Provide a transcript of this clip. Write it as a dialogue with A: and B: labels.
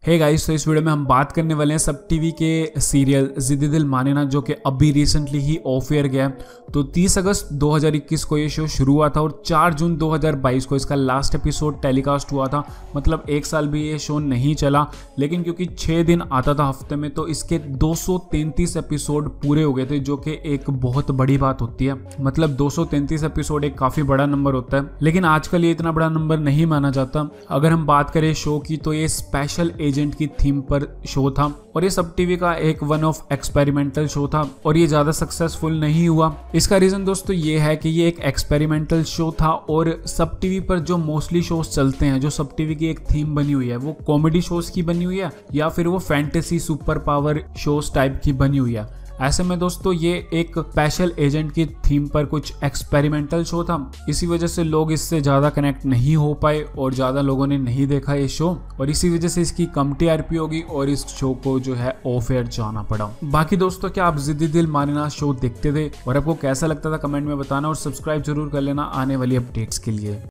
A: Hey guys, तो इस video में हम बात करने वाले हैं सब टीवी के सीरियल जिद्दी दिल माने ना, जो कि अभी रिसेंटली ही ऑफ एयर गया। तो 30 अगस्त 2021 को ये शो शुरू हुआ था और 4 जून 2022 को इसका लास्ट एपिसोड टेलीकास्ट हुआ था। मतलब 1 साल भी ये शो नहीं चला, लेकिन क्योंकि 6 दिन आता था हफ्ते में, तो इसके 233 एपिसोड पूरे हो गए थे, जो कि एक बहुत बड़ी बात होती है। मतलब 233 एपिसोड एक काफी बड़ा नंबर होता है, लेकिन आजकल ये इतना बड़ा नंबर नहीं माना जाता। अगर हम बात करें शो की, तो ये स्पेशल एजेंट की थीम पर शो था और ये सब टीवी का एक वन ऑफ एक्सपेरिमेंटल शो था और ये ज्यादा सक्सेसफुल नहीं हुआ। इसका रीजन दोस्तों ये है कि ये एक एक्सपेरिमेंटल शो था और सब टीवी पर जो मोस्टली शोज चलते हैं, जो सब टीवी की एक थीम बनी हुई है, वो कॉमेडी शोज की बनी हुई है या फिर वो fantasy super power shows type की बनी हुई है। ऐसे में दोस्तों ये एक स्पेशल एजेंट की थीम पर कुछ एक्सपेरिमेंटल शो था, इसी वजह से लोग इससे ज्यादा कनेक्ट नहीं हो पाए और ज्यादा लोगों ने नहीं देखा ये शो, और इसी वजह से इसकी कम टीआरपी होगी और इस शो को जो है ऑफ एयर जाना पड़ा। बाकी दोस्तों, क्या आप जिद्दी दिल माने ना शो देखते थे और आपको कैसा लगता था कमेंट में बताना और सब्सक्राइब जरूर कर लेना आने वाली अपडेट्स के लिए।